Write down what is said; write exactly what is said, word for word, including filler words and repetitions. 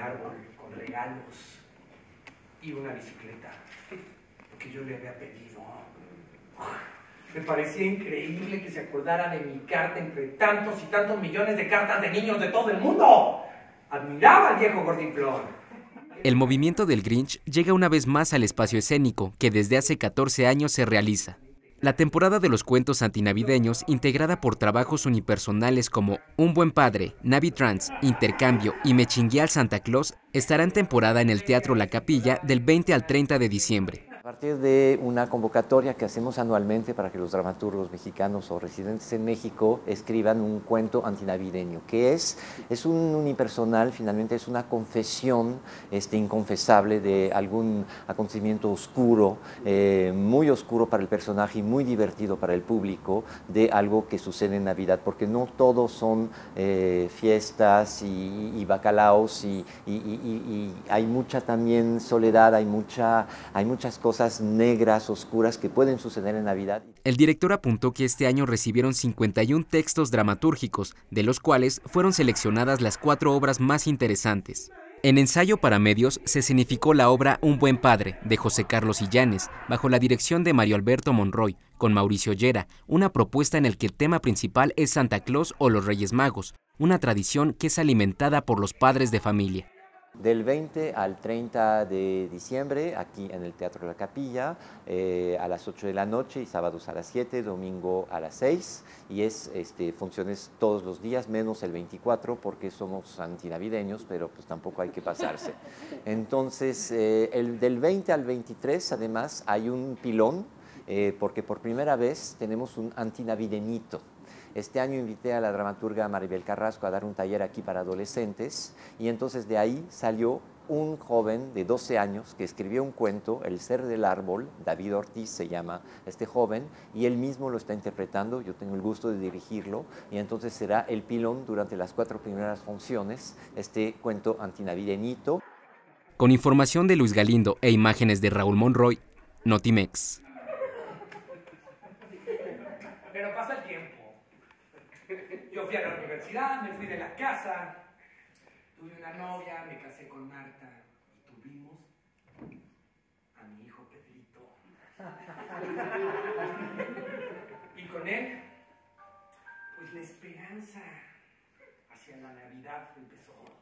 árbol con regalos y una bicicleta, lo que yo le había pedido. Me parecía increíble que se acordara de mi carta entre tantos y tantos millones de cartas de niños de todo el mundo. Admiraba al viejo gordinflón. El movimiento del Grinch llega una vez más al espacio escénico, que desde hace catorce años se realiza. La temporada de los cuentos antinavideños, integrada por trabajos unipersonales como Un buen padre, Navitrans, Intercambio y Me chingué al Santa Claus, estará en temporada en el Teatro La Capilla del veinte al treinta de diciembre. A partir de una convocatoria que hacemos anualmente para que los dramaturgos mexicanos o residentes en México escriban un cuento antinavideño, que es, es un unipersonal, finalmente es una confesión este, inconfesable de algún acontecimiento oscuro, eh, muy oscuro para el personaje y muy divertido para el público, de algo que sucede en Navidad, porque no todos son eh, fiestas y, y bacalaos, y, y, y, y hay mucha también soledad, hay, mucha, hay muchas cosas cosas negras, oscuras que pueden suceder en Navidad. El director apuntó que este año recibieron cincuenta y un textos dramatúrgicos, de los cuales fueron seleccionadas las cuatro obras más interesantes. En ensayo para medios se escenificó la obra Un buen padre, de José Carlos Illanes, bajo la dirección de Mario Alberto Monroy, con Mauricio Llera, una propuesta en la que el tema principal es Santa Claus o los Reyes Magos, una tradición que es alimentada por los padres de familia. Del veinte al treinta de diciembre, aquí en el Teatro La Capilla, eh, a las ocho de la noche y sábados a las siete, domingo a las seis, y es este, funciones todos los días, menos el veinticuatro, porque somos antinavideños, pero pues tampoco hay que pasarse. Entonces, eh, el, del veinte al veintitrés, además, hay un pilón, eh, porque por primera vez tenemos un antinavideñito. Este año invité a la dramaturga Maribel Carrasco a dar un taller aquí para adolescentes, y entonces de ahí salió un joven de doce años que escribió un cuento, El ser del árbol, David Ortiz se llama este joven, y él mismo lo está interpretando, yo tengo el gusto de dirigirlo, y entonces será el pilón durante las cuatro primeras funciones, este cuento antinavideñito. Con información de Luis Galindo e imágenes de Raúl Monroy, Notimex. Pero pasa el tiempo. Yo fui a la universidad, me fui de la casa, tuve una novia, me casé con Marta y tuvimos a mi hijo Pedrito. Y con él, pues la esperanza hacia la Navidad empezó.